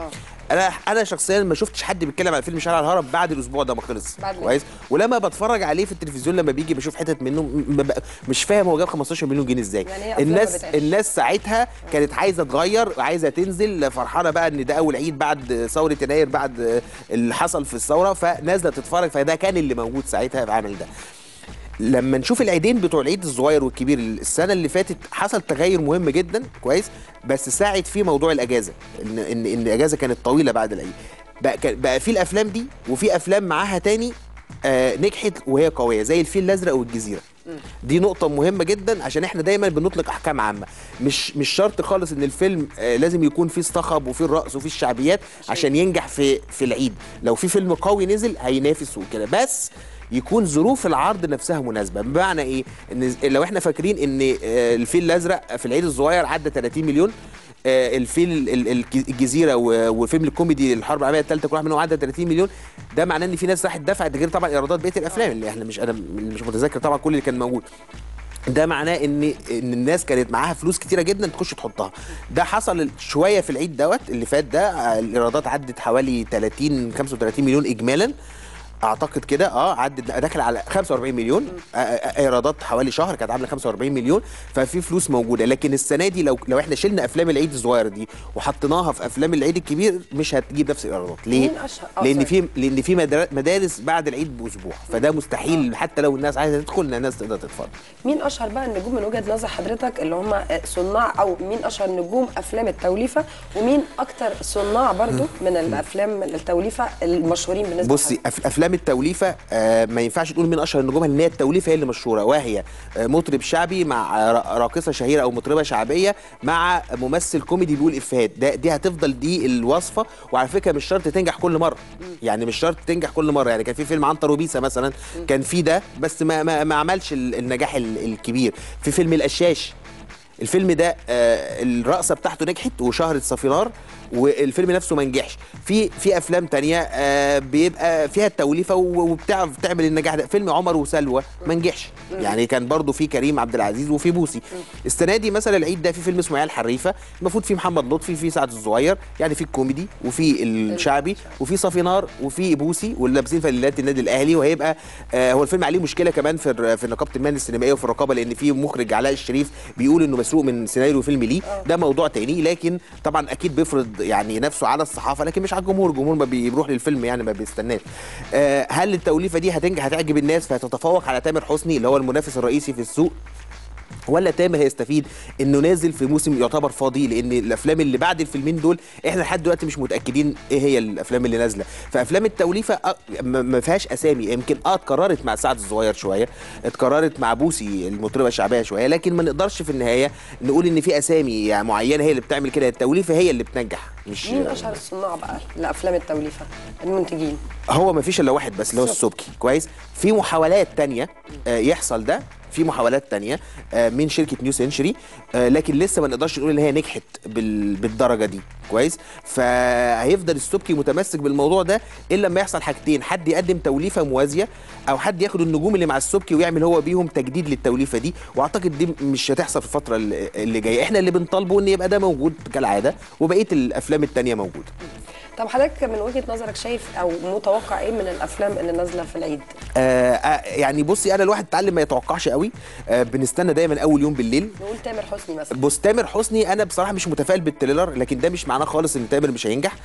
انا شخصيا ما شفتش حد بيتكلم على فيلم شارع الهرم بعد الاسبوع ده ما خلص كويس، ولما بتفرج عليه في التلفزيون لما بيجي بشوف حتت منه مش فاهم هو جاب 15 مليون جنيه ازاي. يعني الناس ساعتها كانت عايزه تغير، عايزه تنزل فرحانه بقى ان ده اول عيد بعد ثوره يناير، بعد اللي حصل في الثوره، فنازله تتفرج، فده كان اللي موجود ساعتها في العمل ده. لما نشوف العيدين بتوع العيد الصغير والكبير السنه اللي فاتت حصل تغير مهم جدا كويس، بس ساعد فيه موضوع الاجازه، ان الاجازه كانت طويله بعد العيد. بقى في الافلام دي وفي افلام معاها تاني نجحت وهي قويه زي الفيل الازرق والجزيره. دي نقطة مهمة جدا عشان احنا دايما بنطلق احكام عامة، مش شرط خالص ان الفيلم لازم يكون فيه الصخب وفيه الرقص وفيه الشعبيات عشان ينجح في العيد. لو في فيلم قوي نزل هينافس وكده، بس يكون ظروف العرض نفسها مناسبه. بمعنى ايه؟ ان لو احنا فاكرين ان الفيل الازرق في العيد الصغير عدى 30 مليون، الفيل الجزيره وفيلم الكوميدي الحرب العالميه الثالثه كل واحد منهم عدى 30 مليون، ده معناه ان في ناس راحت دفعت غير طبعا ايرادات بقيه الافلام اللي احنا انا مش متذكر طبعا كل اللي كان موجود. ده معناه ان الناس كانت معاها فلوس كتيره جدا تخش تحطها. ده حصل شويه في العيد دوت اللي فات ده، الايرادات عدت حوالي 35 مليون اجمالا اعتقد كده، عدت داخل على 45 مليون، ايرادات حوالي شهر كانت عامله 45 مليون، ففي فلوس موجوده. لكن السنه دي لو احنا شلنا افلام العيد الصغير دي وحطيناها في افلام العيد الكبير مش هتجيب نفس الايرادات. ليه؟ لان في مدارس بعد العيد باسبوع، فده مستحيل حتى لو الناس عايزه تدخل ان الناس تقدر تتفرج. مين اشهر بقى النجوم من وجهه نظر حضرتك اللي هم صناع، او مين اشهر نجوم افلام التوليفه، ومين اكتر صناع برضو من الافلام التوليفه المشهورين بالنسبه بصي افلام التوليفه ما ينفعش تقول مين اشهر النجوم، لان هي التوليفه هي اللي مشهوره، وهي مطرب شعبي مع راقصه شهيره او مطربه شعبيه مع ممثل كوميدي بيقول افيهات، دي هتفضل دي الوصفه. وعلى فكره مش شرط تنجح كل مره، يعني مش شرط تنجح كل مره. يعني كان في فيلم عنتر وبيسه مثلا كان في ده بس ما عملش النجاح الكبير. في فيلم القشاش الفيلم ده الرقصه بتاعته نجحت وشهرت صافينار، والفيلم نفسه ما نجحش. في افلام تانية بيبقى فيها التوليفه وبتعرف تعمل النجاح ده. فيلم عمر وسلوى ما نجحش، يعني كان برضو في كريم عبد العزيز وفي بوسي. السنه دي مثلا العيد ده في فيلم اسمه عيال الحريفه، المفروض فيه محمد لطفي، في سعد الصغير، يعني في الكوميدي وفي الشعبي وفي صافينار وفي بوسي واللابسين فانيلات النادي الاهلي. وهيبقى هو الفيلم عليه مشكله كمان في نقابه المهن السينمائيه وفي الرقابه، لان في مخرج علاء الشريف بيقول انه مسروق من سيناريو فيلم ليه. ده موضوع تاني، لكن طبعا اكيد بيفرض يعني نفسه على الصحافه لكن مش على الجمهور. الجمهور ما بيروح للفيلم يعني ما بيستناش. هل التوليفه دي هتنجح هتعجب الناس فهتتفوق على تامر حسني اللي هو المنافس الرئيسي في السوق، ولا تامر هيستفيد انه نازل في موسم يعتبر فاضي؟ لان الافلام اللي بعد الفيلمين دول احنا لحد دلوقتي مش متاكدين ايه هي الافلام اللي نازله. فافلام التوليفه ما فيهاش اسامي، يمكن اتكررت مع سعد الصغير شويه، اتكررت مع بوسي المطربه الشعبيه شويه، لكن ما نقدرش في النهايه نقول ان في اسامي يعني معينه هي اللي بتعمل كده. التوليفه هي اللي بتنجح. مش مين اشهر الصناع بقى لافلام التوليفه المنتجين؟ هو ما فيش الا واحد بس اللي هو السبكي كويس. في محاولات تانية يحصل ده، في محاولات تانية من شركة نيو سنشري، لكن لسه ما نقدرش نقول ان هي نجحت بالدرجة دي كويس. فهيفضل السبكي متمسك بالموضوع ده الا لما يحصل حاجتين: حد يقدم توليفة موازية، او حد ياخد النجوم اللي مع السبكي ويعمل هو بيهم تجديد للتوليفة دي. واعتقد دي مش هتحصل في الفترة اللي جاية. احنا اللي بنطالبه ان يبقى ده موجود كالعادة وبقية الافلام التانية موجودة. طب حضرتك من وجهه نظرك شايف او متوقع ايه من الافلام اللي نازله في العيد؟ يعني بصي، انا الواحد اتعلم ما يتوقعش قوي. بنستنى دايما اول يوم بالليل. نقول تامر حسني مثلا. بص، تامر حسني انا بصراحه مش متفائل بالتريلر، لكن ده مش معناه خالص ان تامر مش هينجح.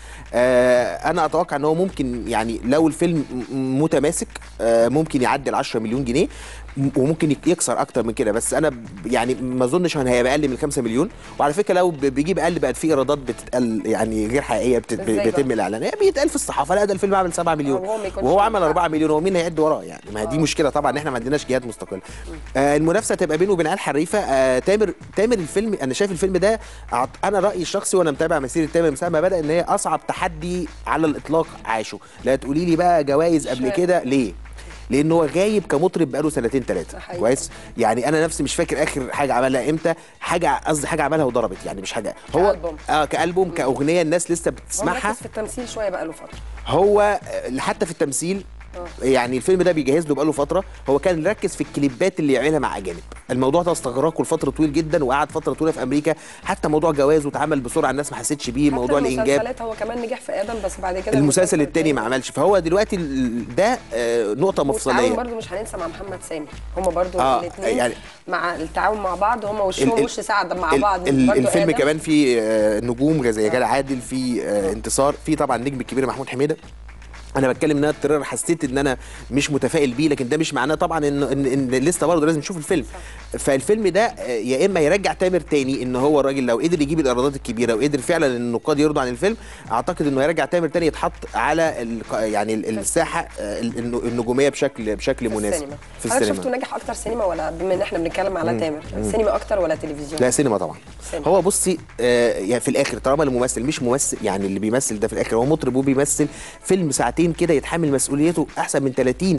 انا اتوقع ان هو ممكن، يعني لو الفيلم متماسك ممكن يعدي ال 10 مليون جنيه، وممكن يكسر اكتر من كده، بس انا يعني ما اظنش ان هيبقى اقل من 5 مليون. وعلى فكره لو بيجيب اقل بقت في ايرادات بتتقل يعني غير حقيقيه بيتم الاعلان، هي بيتقال في الصحافه لا ده الفيلم عمل 7 مليون وهو عمل 4 مليون، هو مين هيعد وراه يعني؟ ما دي مشكله طبعا، احنا ما عندناش جهات مستقله. المنافسه تبقى بينه وبين عيال حريفه. تامر الفيلم، انا شايف الفيلم ده، انا رايي الشخصي وانا متابع مسيره تامر من ساعه ما بدا، ان هي اصعب تحدي على الاطلاق عاشه. لا تقولي لي بقى جوائز قبل كده ليه؟ لانه هو غايب كمطرب بقاله 2-3 كويس. يعني انا نفسي مش فاكر اخر حاجه عملها امتى، قصدي حاجه عملها وضربت، يعني مش حاجه هو كالبوم كاغنيه الناس لسه بتسمعها. هو في التمثيل شويه بقاله فتره، هو حتى في التمثيل يعني الفيلم ده بيجهز له بقاله فتره. هو كان ركز في الكليبات اللي يعملها مع اجانب. الموضوع ده استغرقه لفتره طويل جدا، وقعد فتره طويله في امريكا. حتى موضوع جوازه اتعمل بسرعه، الناس ما حسيتش بيه. موضوع الانجاب، المسلسلات هو كمان نجح في ادم، بس بعد كده المسلسل الثاني ما عملش. فهو دلوقتي ده نقطه مفصليه. برضه مش هننسى مع محمد سامي، هم برضه الاثنين يعني مع التعاون مع بعض، هم وشهم وش سعد مع بعض. الفيلم كمان فيه نجوم زي جلال عادل، في انتصار، في طبعا النجم الكبير محمود حميده. انا بتكلم ان التريلر حسيت ان انا مش متفائل بيه، لكن ده مش معناه طبعا ان لسه برضه لازم نشوف الفيلم. فالفيلم ده يا اما يرجع تامر تاني، ان هو الراجل لو قدر يجيب الايرادات الكبيره وقدر فعلا ان النقاد يرضوا عن الفيلم، اعتقد انه يرجع تامر تاني يتحط على يعني الساحه النجوميه بشكل مناسب في السينما. حضرتك شفتوا نجح اكتر سينما، ولا بما ان احنا بنتكلم على تامر سينما اكتر ولا تلفزيون؟ لا سينما طبعا. هو بصي يعني في الاخر طالما الممثل مش ممثل، يعني اللي بيمثل ده في الاخر هو مطرب وبيمثل، فيلم ساعتين كده يتحمل مسؤوليته احسن من 30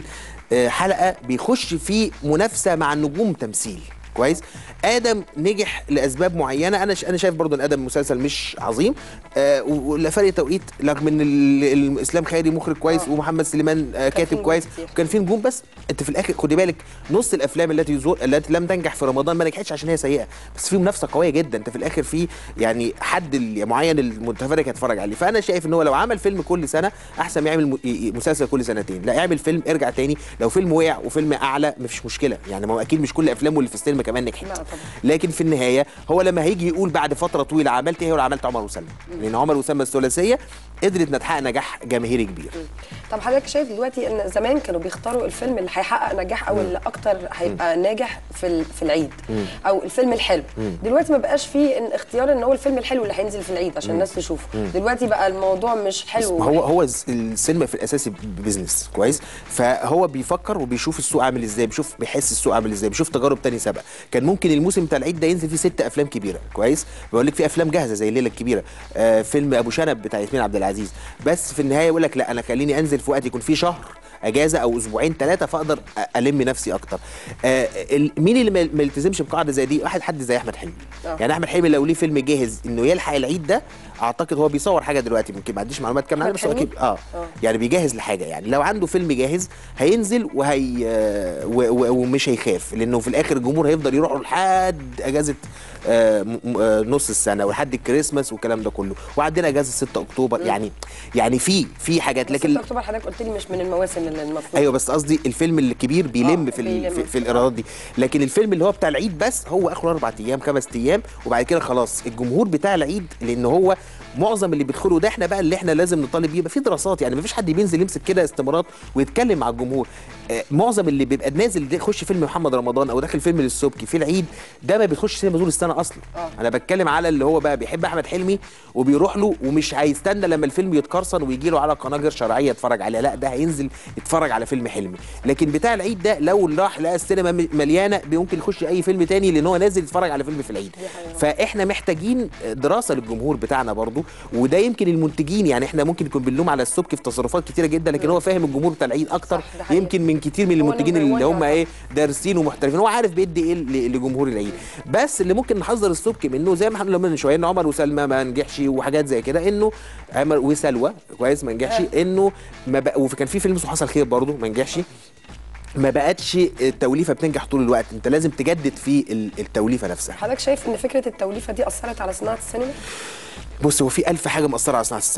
حلقه بيخش في منافسه مع النجوم تمثيل كويس. ادم نجح لاسباب معينه. انا شايف برضه ان ادم مسلسل مش عظيم، ولا فرق توقيت، رغم ان الاسلام خيري مخرج كويس ومحمد سليمان كاتب كويس وكان في نجوم. بس انت في الاخر خدي بالك نص الافلام التي لم تنجح في رمضان ما نجحتش عشان هي سيئه، بس في منافسه قويه جدا. انت في الاخر في يعني حد معين المتفرج هيتفرج عليه. فانا شايف ان هو لو عمل فيلم كل سنه احسن ما يعمل مسلسل كل سنتين. لا اعمل فيلم ارجع تاني، لو فيلم وقع وفيلم اعلى مفيش مشكله، يعني ما هو اكيد مش كل افلامه اللي في السينما كمان نجحت. لكن في النهايه هو لما هيجي يقول بعد فتره طويله عملت ايه، ولا عملت عمر وسلمى، لان عمر وسلمى الثلاثيه قدرت تحقق نجاح جماهيري كبير. طب حضرتك شايف دلوقتي ان زمان كانوا بيختاروا الفيلم اللي هيحقق نجاح او اللي اكتر هيبقى ناجح في العيد او الفيلم الحلو. دلوقتي ما بقاش فيه ان اختيار ان هو الفيلم الحلو اللي هينزل في العيد عشان الناس تشوفه. دلوقتي بقى الموضوع مش حلو. هو السينما في الاساس بيزنس كويس، فهو بيفكر وبيشوف السوق عامل ازاي، بيحس السوق عامل ازاي، بيشوف تجارب تاني سابقه. كان ممكن الموسم بتاع العيد ده ينزل فيه 6 افلام كبيره كويس، بقول لك في افلام جاهزه زي الليله الكبيره، فيلم ابو شنب بتاع ياسمين عبد العزيز، بس في النهايه يقول لك لا انا خليني انزل في وقت يكون فيه شهر اجازه او اسبوعين 3 فاقدر الم نفسي اكتر. مين اللي ما يلتزمش بقاعده زي دي؟ حد زي احمد حلمي. يعني احمد حلمي لو ليه فيلم جاهز انه يلحق العيد ده، اعتقد هو بيصور حاجه دلوقتي، ممكن ما عنديش معلومات كامله عنه، بس هو اكيد يعني بيجهز لحاجه. يعني لو عنده فيلم جاهز هينزل ومش هيخاف، لانه في الاخر الجمهور هيفضل يروح لحد اجازه نص السنه ولحد الكريسماس والكلام ده كله، وعندنا اجازه 6 اكتوبر. يعني في حاجات، لكن 6 اكتوبر حضرتك قلت لي مش من المواسم اللي المفروض. ايوه بس قصدي الفيلم الكبير بيلم في الايرادات دي، لكن الفيلم اللي هو بتاع العيد بس هو اخره 4 ايام 5 ايام، وبعد كده خلاص الجمهور بتاع العيد، لان هو معظم اللي بيدخلوا ده احنا بقى اللي احنا لازم نطالب بيه. يبقى في دراسات، يعني مفيش حد بينزل يمسك كده استمارات ويتكلم مع الجمهور. معظم اللي بيبقى نازل يخش فيلم محمد رمضان او داخل فيلم للسبكي في العيد ده ما بيخش سينما طول السنه اصلا. انا بتكلم على اللي هو بقى بيحب احمد حلمي وبيروح له ومش هيستنى لما الفيلم يتقرصن ويجي له على قناه غير شرعيه يتفرج عليها، لا ده هينزل يتفرج على فيلم حلمي. لكن بتاع العيد ده لو راح لقى السينما مليانه ممكن يخش اي فيلم تاني، لان هو نازل يتفرج على فيلم في العيد. فاحنا محتاجين دراسه للجمهور بتاعنا برضو، وده يمكن المنتجين، يعني احنا ممكن يكون بنلوم على السبكي في تصرفات كتيره جدا، لكن هو فاهم الجمهور بتاع العيد اكتر يمكن من كتير من المنتجين اللي هم دارسين ومحترفين. هو عارف بيدي ايه لجمهور العيد. بس اللي ممكن نحذر السبكي منه زي ما احنا قلنا من شويه ان عمر وسلمى ما نجحش وحاجات زي كده، انه عمر وسلوى كويس ما نجحش، انه وكان في فيلم اسمه حصل خير برضه ما نجحش. ما بقتش التوليفه بتنجح طول الوقت، انت لازم تجدد في التوليفه نفسها. حضرتك شايف ان فكره التوليفه دي اثرت على صناعه السينما؟ بص هو في 1000 حاجه مأثره على صناعه السينما،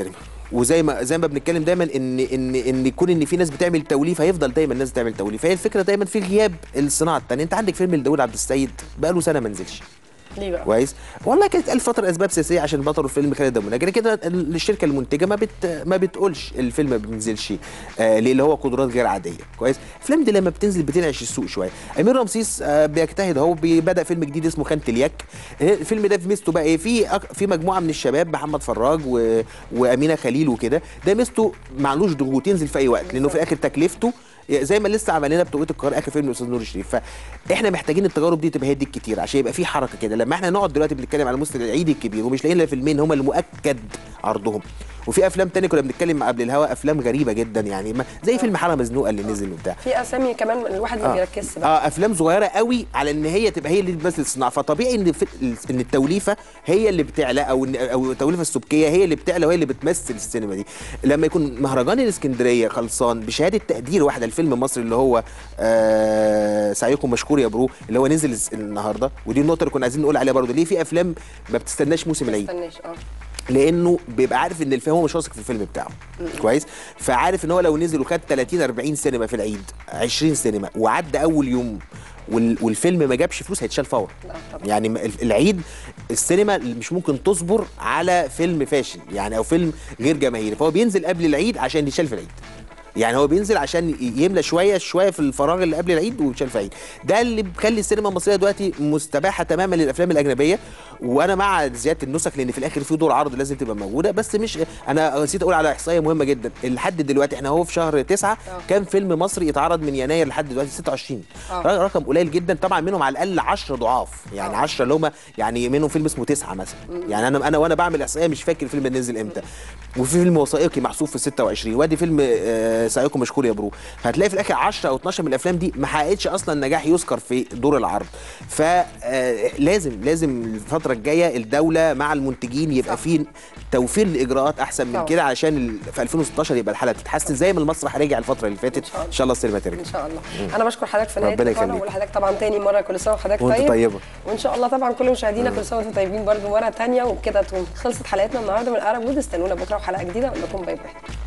وزي ما بنتكلم دايما ان يكون ان في ناس بتعمل توليف، هيفضل دايما الناس بتعمل توليف. هي الفكره دايما في غياب الصناعه الثانيه. انت عندك فيلم لداوود عبد السيد بقاله سنه ما نزلش. ليه بقى؟ كويس. والله كانت الفتره اسباب سياسيه عشان بطلوا الفيلم خالد ابو نجا، كده الشركه المنتجه ما بتقولش الفيلم ما بينزلش ليه، اللي هو قدرات غير عاديه. كويس. الافلام دي لما بتنزل بتنعش السوق شويه. امير رمسيس بيجتهد اهو، بدا فيلم جديد اسمه خانة اليك. الفيلم ده في ميزته بقى ايه؟ في مجموعه من الشباب، محمد فراج وامينه خليل وكده. ده ميزته معلوش ضغوط، ينزل في اي وقت، لانه في الاخر تكلفته زي ما لسه عملنا بتوقيت القاهره اخر فيلم الاستاذ نور الشريف. فاحنا محتاجين التجارب دي تبقى هي دي الكتير عشان يبقى في حركه كده. لما احنا نقعد دلوقتي بنتكلم على موسم العيد الكبير ومش لاقيين الا فيلمين هم اللي مؤكد عرضهم، وفي افلام تانية كنا بنتكلم قبل الهوا افلام غريبه جدا يعني زي فيلم حاله مزنوقه اللي نزل وبتاع. في اسامي كمان الواحد ما بيركزش بقى. افلام صغيره قوي على ان هي تبقى هي اللي بتمثل الصناعه. فطبيعي ان التوليفه هي اللي بتعلى، او التوليفه السبكيه هي اللي بتعلى وهي اللي بتمثل السينما دي. لما يكون مهرجان الاسكندريه خلصان بشهاده تقدير واحده الفيلم المصري اللي هو سعيكم مشكور يا برو، اللي هو نزل النهارده، ودي النقطه اللي كنا عايزين نقول عليها برضه. ليه في افلام ما بتستناش موسم العيد؟ لانه بيبقى عارف ان الفيلم هو مش واثق في الفيلم بتاعه. كويس. فعارف ان هو لو نزل وخد 30 40 سينما في العيد، 20 سينما، وعدى اول يوم والفيلم ما جابش فلوس، هيتشال فورا. يعني العيد السينما مش ممكن تصبر على فيلم فاشل يعني، او فيلم غير جماهيري، فهو بينزل قبل العيد عشان يتشال في العيد. يعني هو بينزل عشان يملى شويه في الفراغ اللي قبل العيد ويتشال في العيد. ده اللي بيخلي السينما المصريه دلوقتي مستباحه تماما للافلام الاجنبيه. وانا مع زياده النسخ، لان في الاخر في دور عرض لازم تبقى موجوده. بس مش انا نسيت اقول على احصائيه مهمه جدا. لحد دلوقتي احنا هو في شهر 9 كان فيلم مصري اتعرض من يناير لحد دلوقتي 26. رقم قليل جدا طبعا، منهم على الاقل 10 ضعاف يعني 10 اللي هم يعني منهم فيلم اسمه 9 مثلا. يعني انا وانا بعمل احصائيه مش فاكر الفيلم ده نزل امتى. وفي فيلم وثائقي محسوب في 26، وادي فيلم سعيكم مشكور يا برو. فهتلاقي في الاخر 10 او 12 من الافلام دي ما حققتش اصلا نجاح يذكر في دور العرض. فلازم الفتره الجايه الدوله مع المنتجين يبقى في توفير لاجراءات احسن من كده، عشان في 2016 يبقى الحاله تتحسن زي ما المسرح رجع الفتره اللي فاتت. ان شاء الله السينما ترجع ان شاء الله. انا بشكر حضرتك في نهايه ربنا اللقاء، يخليك. وحضرتك طبعا تاني مره كل سنه وحضرتك وانت طيبه. وان شاء الله طبعا كل مشاهدينا كل سنه وانتم طيبين برضه مره ثانيه. وبكده تكون خلصت حلقتنا النهارده من العرب وود. استنونا بكره وحلقه جديده. اقول لكم باي باي.